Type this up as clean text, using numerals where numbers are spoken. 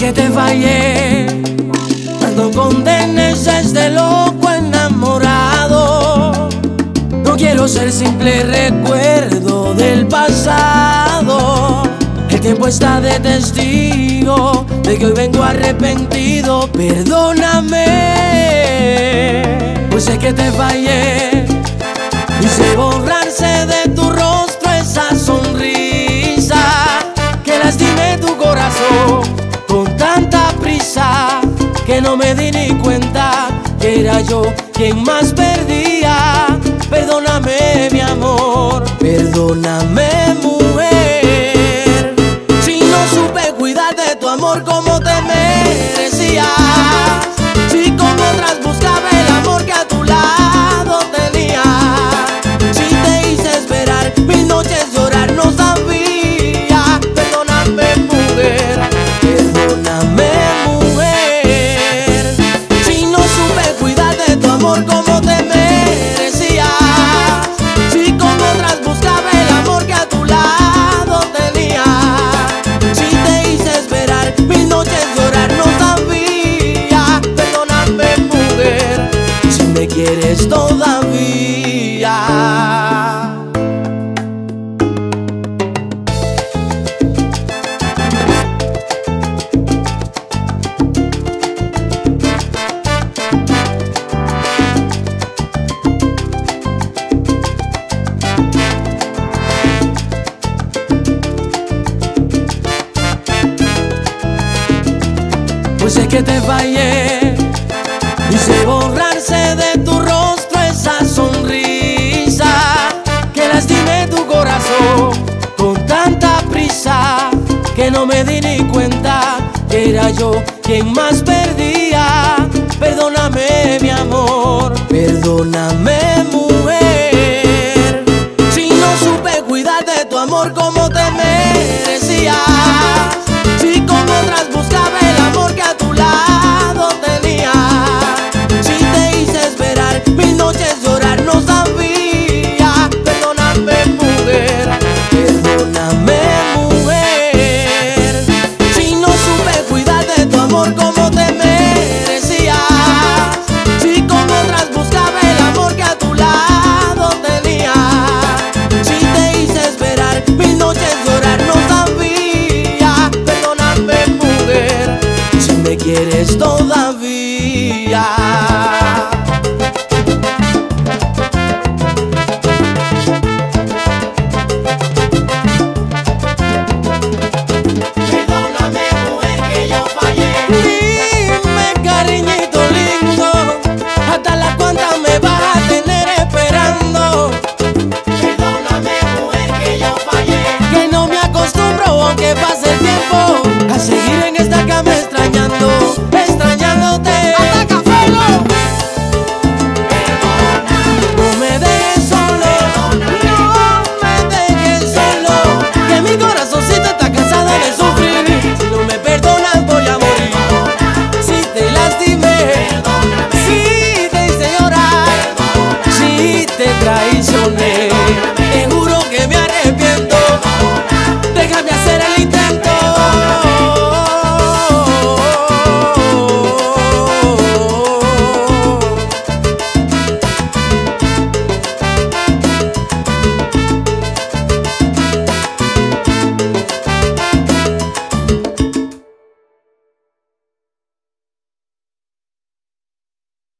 que te fallé, no condenes a este loco enamorado. No quiero ser simple recuerdo del pasado. El tiempo está de testigo de que hoy vengo arrepentido. Perdóname, pues sé que te fallé. Hice borrarse de tu rostro esa sonrisa que lastimé tu corazón con tanta prisa que no me di ni cuenta que era yo quien más perdía. Perdóname, mi amor, perdóname, mujer, si no supe cuidar de tu amor como te merecías, si con otras buscaba el amor que a tu lado tenía, si te hice esperar mil noches llorar no sabía. Perdóname, mujer, perdóname, mujer, si no supe cuidar de tu amor como te merecías, si con otras buscaba el amor que a tu lado tenía, si te hice esperar mil noches llorar no sabía. Perdóname, mujer, si me quieres todavía. Pues sé que te fallé, hice borrarse de tu rostro esa sonrisa que lastimé tu corazón con tanta prisa que no me di ni cuenta que era yo quien más perdía. Perdóname, mi amor, perdóname, mujer, si no supe cuidar de tu amor como te merecías, si con otras buscaba el amor que a tu lado tenía, si te hice esperar mil noches llorar no sabía. Perdóname, mujer, perdóname, mujer, si no supe cuidar de tu amor como te merecías, si con otras buscaba el amor que a tu lado tenía, si te hice esperar mil noches llorar no sabía. Perdóname, mujer, si me quieres todavía. Perdóname, mujer, que yo fallé. Dime, cariñito lindo, hasta las cuantas me vas a tener esperando. Perdóname, mujer, que yo fallé. Que no me acostumbro, aunque pase el tiempo, a seguir en esta cama extraña.